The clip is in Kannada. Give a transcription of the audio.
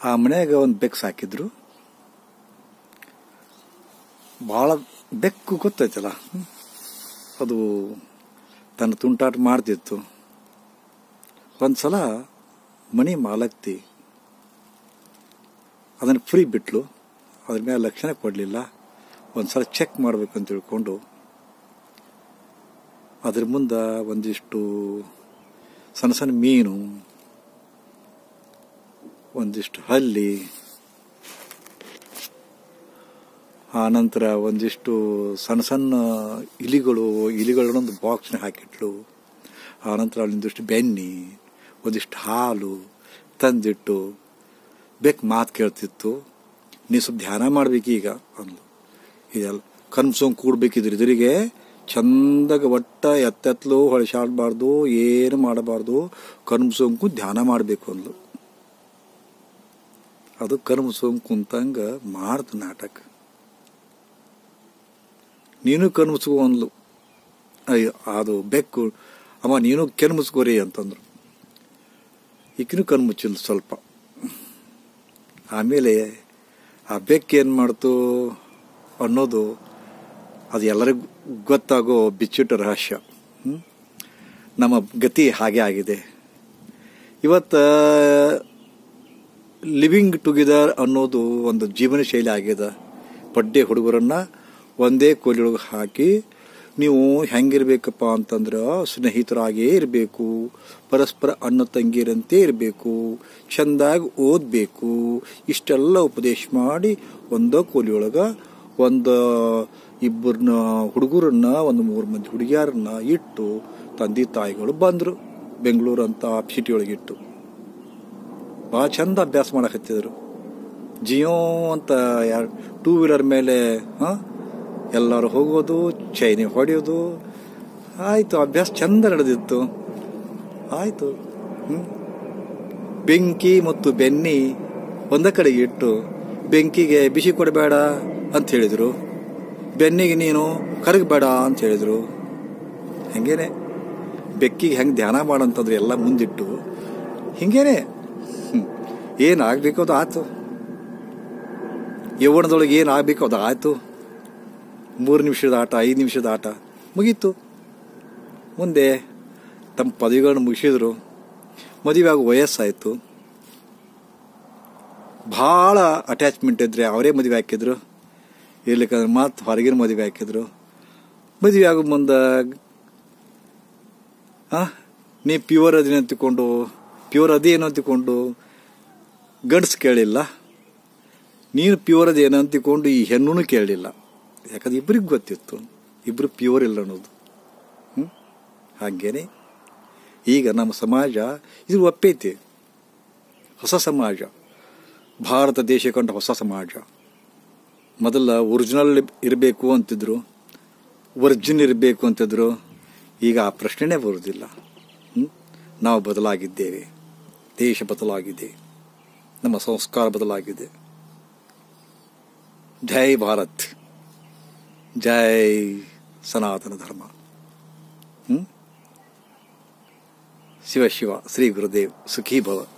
ಆ ಮನೆಯಾಗ ಒಂದು ಬೆಕ್ಕು ಸಾಕಿದ್ರು. ಭಾಳ ಬೆಕ್ಕು ಗೊತ್ತೈತಲ್ಲ, ಅದು ತನ್ನ ತುಂಟಾಟ ಮಾಡ್ತಿತ್ತು. ಒಂದು ಸಲ ಮನೆ ಮಾಲಕ್ತಿ ಅದನ್ನು ಫ್ರೀ ಬಿಟ್ಲು. ಅದ್ರ ಮೇಲೆ ಲಕ್ಷಣ ಕೊಡಲಿಲ್ಲ. ಒಂದು ಸಲ ಚೆಕ್ ಮಾಡಬೇಕಂತ ತಿಳ್ಕೊಂಡು ಅದ್ರ ಮುಂದೆ ಒಂದಿಷ್ಟು ಸಣ್ಣ ಸಣ್ಣ ಮೀನು, ಒಂದಿಷ್ಟು ಹಲ್ಲಿ, ಆನಂತರ ಒಂದಿಷ್ಟು ಸಣ್ಣ ಸಣ್ಣ ಇಲಿಗಳನ್ನೊಂದು ಬಾಕ್ಸ್ನ ಹಾಕಿಟ್ಲು. ಆನಂತರ ಒಂದಿಷ್ಟು ಬೆಣ್ಣೆ, ಒಂದಿಷ್ಟು ಹಾಲು ತಂದಿಟ್ಟು ಬೇಕು ಮಾತು ಕೇಳ್ತಿತ್ತು. ನೀ ಸ್ವಲ್ಪ ಧ್ಯಾನ ಮಾಡ್ಬೇಕೀಗ ಅಂದ್ಲು. ಇದೆಲ್ಲ ಕನ್ಸೋಂಗ್ ಕೂಡ್ಬೇಕಿದ್ರು ಎದುರಿಗೆ ಚಂದಾಗ ಒಟ್ಟ ಎತ್ತೆತ್ಲು ಹೊಳಸಾಡಬಾರ್ದು, ಏನು ಮಾಡಬಾರ್ದು, ಕನ್ಸೋಂಕು ಧ್ಯಾನ ಮಾಡಬೇಕು ಅಂದ್ಲು. ಅದು ಕನ್ಸೋಂಗ್ ಕುಂತಂಗ ಮಾಡ್ತು ನಾಟಕ. ನೀನು ಕಣ್ಮುಚ್ಕೋ ಅಂದ್ಲು. ಅಯ್ಯೋ ಅದು ಬೆಕ್ಕು, ಅಮ್ಮ ನೀನು ಕೆನ್ಮುಚ್ಕೋರಿ ಅಂತಂದ್ರು. ಈಕಿನೂ ಕಣ್ಮುಚ್ಚಿಲ್ಲ ಸ್ವಲ್ಪ. ಆಮೇಲೆ ಆ ಬೆಕ್ಕು ಏನು ಮಾಡ್ತು ಅನ್ನೋದು ಅದು ಎಲ್ಲರಿಗೂ ಗೊತ್ತಾಗೋ ಬಿಚ್ಚಿಟ್ಟ ರಹಸ್ಯ. ನಮ್ಮ ಗತಿ ಹಾಗೆ ಆಗಿದೆ ಇವತ್ತು. ಲಿವಿಂಗ್ ಟುಗೆದರ್ ಅನ್ನೋದು ಒಂದು ಜೀವನ ಶೈಲಿ ಆಗಿದೆ. ಪಡ್ಡೆ ಹುಡುಗರನ್ನ ಒಂದೇ ಕೋಲಿಯೊಳಗೆ ಹಾಕಿ ನೀವು ಹೆಂಗಿರ್ಬೇಕಪ್ಪ ಅಂತಂದ್ರೆ ಸ್ನೇಹಿತರಾಗೇ ಇರಬೇಕು, ಪರಸ್ಪರ ಅಣ್ಣ ತಂಗಿರಂತೆ ಇರಬೇಕು, ಚೆಂದಾಗಿ ಓದಬೇಕು, ಇಷ್ಟೆಲ್ಲ ಉಪದೇಶ ಮಾಡಿ ಒಂದೋ ಕೋಲಿಯೊಳಗೆ ಒಂದು ಇಬ್ಬರನ್ನ ಹುಡುಗರನ್ನ, ಒಂದು 3 ಮಂದಿ ಹುಡುಗಿಯರನ್ನ ಇಟ್ಟು ತಂದೆ ತಾಯಿಗಳು ಬಂದರು. ಬೆಂಗಳೂರು ಅಂತ ಸಿಟಿಯೊಳಗಿಟ್ಟು ಭಾಳ ಚಂದ ಅಭ್ಯಾಸ ಮಾಡಕತ್ತಿದ್ರು. ಜಿಯೋ ಅಂತ 2 ವೀಲರ್ ಮೇಲೆ ಎಲ್ಲರೂ ಹೋಗೋದು, ಚೈನಿ ಹೊಡೆಯೋದು, ಆಯಿತು. ಅಭ್ಯಾಸ ಚಂದ ನಡೆದಿತ್ತು. ಆಯಿತು. ಬೆಂಕಿ ಮತ್ತು ಬೆನ್ನಿ ಒಂದ ಕಡೆಗೆ ಇಟ್ಟು ಬೆಂಕಿಗೆ ಬಿಸಿ ಕೊಡಬೇಡ ಅಂತ ಹೇಳಿದರು, ಬೆನ್ನಿಗೆ ನೀನು ಕರಗಬೇಡ ಅಂತ ಹೇಳಿದರು. ಹಂಗೇನೆ ಬೆಕ್ಕಿಗೆ ಹೆಂಗೆ ಧ್ಯಾನ ಮಾಡಂತಂದ್ರೆ ಎಲ್ಲ ಮುಂದಿಟ್ಟು ಹಿಂಗೇನೆ ಏನಾಗಬೇಕು ಅದು ಆಯ್ತು. ಯೌವನದೊಳಗೆ ಏನಾಗಬೇಕು ಅದು ಆಯಿತು. 3 ನಿಮಿಷದ ಆಟ, 5 ನಿಮಿಷದ ಆಟ ಮುಗೀತು. ಮುಂದೆ ತಮ್ಮ ಪದವಿಗಳನ್ನು ಮುಗಿಸಿದ್ರು. ಮದುವೆ ಆಗೋ ವಯಸ್ಸಾಯಿತು. ಭಾಳ ಅಟ್ಯಾಚ್ಮೆಂಟ್ ಇದ್ರೆ ಅವರೇ ಮದುವೆ ಹಾಕಿದ್ರು, ಇರ್ಲಿಕ್ಕಂದ್ರೆ ಮತ್ತೆ ಹೊರಗಿನ ಮದುವೆ ಹಾಕಿದ್ರು. ಮದುವೆ ಆಗೋ ಮುಂದೆ ನೀ ಪ್ಯೂರ್ ಅದೇನು ಅಂತಿಕೊಂಡು ಗಂಡಸ್ ಕೇಳಿಲ್ಲ, ನೀನು ಪ್ಯೂರ್ ಅದೇನು ಅಂತಿಕೊಂಡು ಈ ಹೆಣ್ಣು ಕೇಳಲಿಲ್ಲ. ಯಾಕಂದ್ರೆ ಇಬ್ಬರಿಗೆ ಗೊತ್ತಿತ್ತು ಇಬ್ರು ಪ್ಯೂರ್ ಇಲ್ಲ ಅನ್ನೋದು. ಹಾಗೇನೆ ಈಗ ನಮ್ಮ ಸಮಾಜ ಇದು ಒಪ್ಪೈತಿ. ಹೊಸ ಸಮಾಜ, ಭಾರತ ದೇಶ ಕಂಡ ಹೊಸ ಸಮಾಜ. ಮೊದಲ ಒರಿಜಿನಲ್ ಇರಬೇಕು ಅಂತಿದ್ರು, ವರ್ಜಿನ್ ಇರಬೇಕು ಅಂತಿದ್ರು. ಈಗ ಆ ಪ್ರಶ್ನೆನೇ ಬರುವುದಿಲ್ಲ. ನಾವು ಬದಲಾಗಿದ್ದೇವೆ, ದೇಶ ಬದಲಾಗಿದೆ, ನಮ್ಮ ಸಂಸ್ಕಾರ ಬದಲಾಗಿದೆ. ಜೈ ಭಾರತ್, ಜೈ ಸನಾತನ ಧರ್ಮ. ಶಿವ ಶಿವ ಶ್ರೀ ಗುರುದೇವ್ ಸುಖೀ ಭವ.